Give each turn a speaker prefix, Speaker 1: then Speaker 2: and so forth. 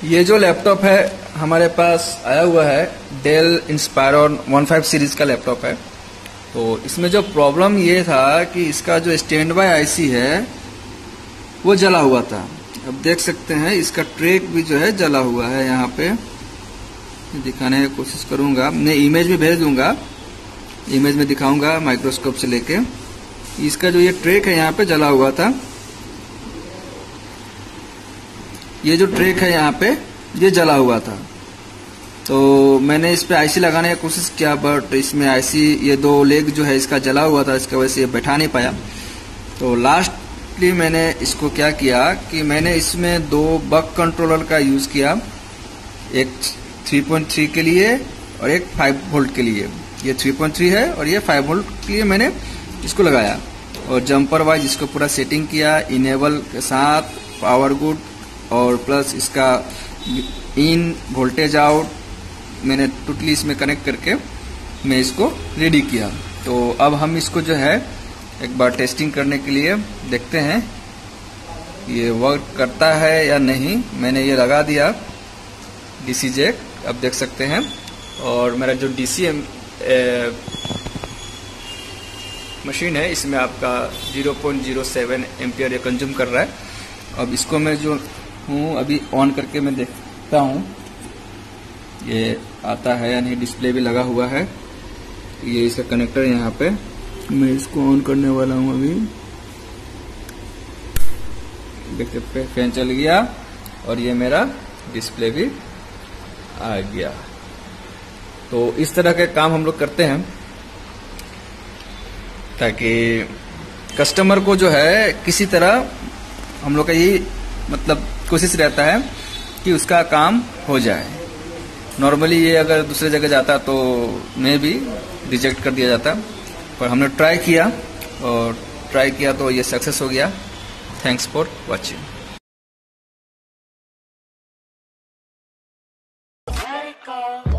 Speaker 1: ये जो लैपटॉप है हमारे पास आया हुआ है डेल इंस्पायरन 15 सीरीज का लैपटॉप है। तो इसमें जो प्रॉब्लम ये था कि इसका जो स्टैंड बाय आईसी है वो जला हुआ था। अब देख सकते हैं इसका ट्रैक भी जो है जला हुआ है। यहाँ पे दिखाने की कोशिश करूंगा, मैं इमेज भी भेज दूंगा, इमेज में दिखाऊंगा माइक्रोस्कोप से लेके। इसका जो ये ट्रैक है यहाँ पे जला हुआ था। ये जो ट्रैक है यहाँ पे ये जला हुआ था। तो मैंने इस पे आईसी लगाने की कोशिश किया, बट इसमें आईसी ये दो लेग जो है इसका जला हुआ था, इसकी वजह से ये बैठा नहीं पाया। तो लास्टली मैंने इसको क्या किया कि मैंने इसमें दो बक कंट्रोलर का यूज किया, एक 3.3 के लिए और एक 5 वोल्ट के लिए। ये 3.3 है और ये 5 वोल्ट के लिए मैंने इसको लगाया और जंपर वाइज इसको पूरा सेटिंग किया, इनेबल के साथ पावर गुड और प्लस इसका इन वोल्टेज आउट मैंने टोटली इसमें कनेक्ट करके मैं इसको रेडी किया। तो अब हम इसको जो है एक बार टेस्टिंग करने के लिए देखते हैं ये वर्क करता है या नहीं। मैंने ये लगा दिया डीसी जैक, अब देख सकते हैं। और मेरा जो डीसी मशीन है इसमें आपका 0.07 एम्पियर ये कंज्यूम कर रहा है। अब इसको मैं जो हूँ अभी ऑन करके मैं देखता हूँ ये आता है या नहीं। डिस्प्ले भी लगा हुआ है, ये इसका कनेक्टर यहाँ पे। मैं इसको ऑन करने वाला हूँ अभी। देखते फैन चल गया और ये मेरा डिस्प्ले भी आ गया। तो इस तरह के काम हम लोग करते हैं ताकि कस्टमर को जो है किसी तरह हम लोग का यही मतलब कोशिश रहता है कि उसका काम हो जाए। नॉर्मली ये अगर दूसरे जगह जाता तो मैं भी रिजेक्ट कर दिया जाता, पर हमने ट्राई किया तो ये सक्सेस हो गया। Thanks for watching.